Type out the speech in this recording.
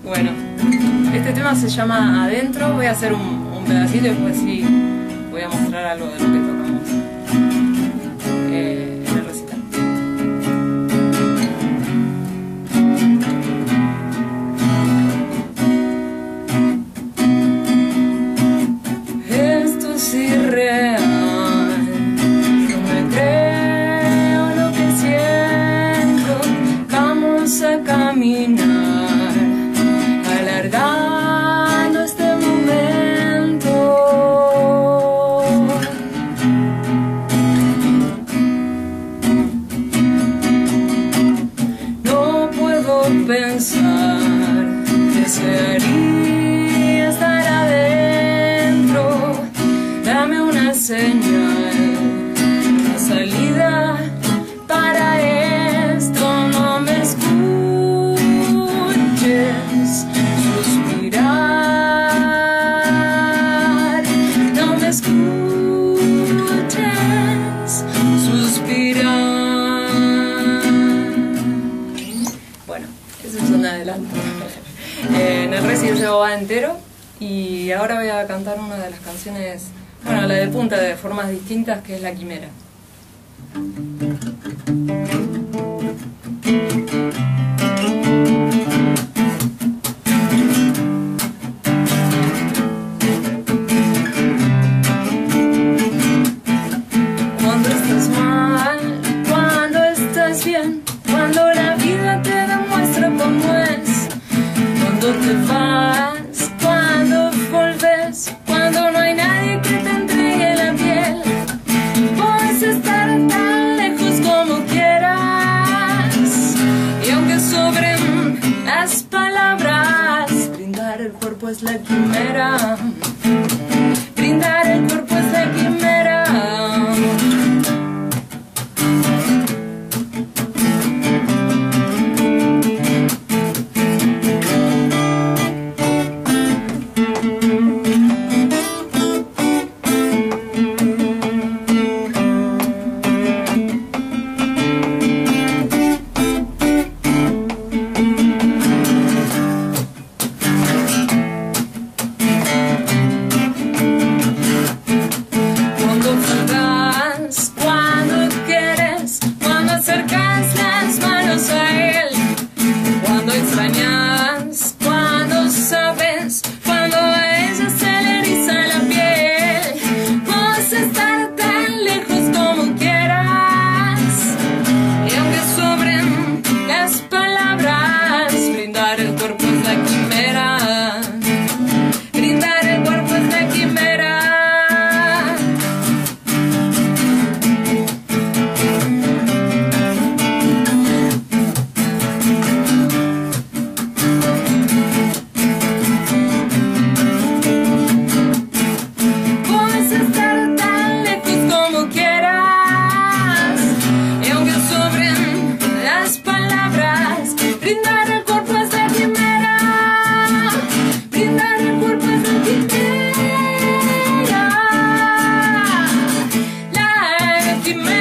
Bueno, este tema se llama Adentro. Voy a hacer un pedacito y después sí voy a mostrar algo de lo que tocamos en el recital. Esto es irreal. A caminar, alargando este momento. No puedo pensar, desearía estar adentro. Dame una señal, una salida para esto. No me suspirar, no me escuches suspirar. Bueno, eso es un adelanto. En el recital se va entero y ahora voy a cantar una de las canciones, bueno, la de punta de formas distintas, que es La Quimera. Cuando estás mal, cuando estás bien, cuando la vida te demuestra cómo es, cuando te vas, cuando volves, cuando no hay nadie que te entregue la piel, puedes estar tan lejos como quieras, y aunque sobren las palabras, brindar el cuerpo es la quimera, brindar el cuerpo es la quimera. Quimera.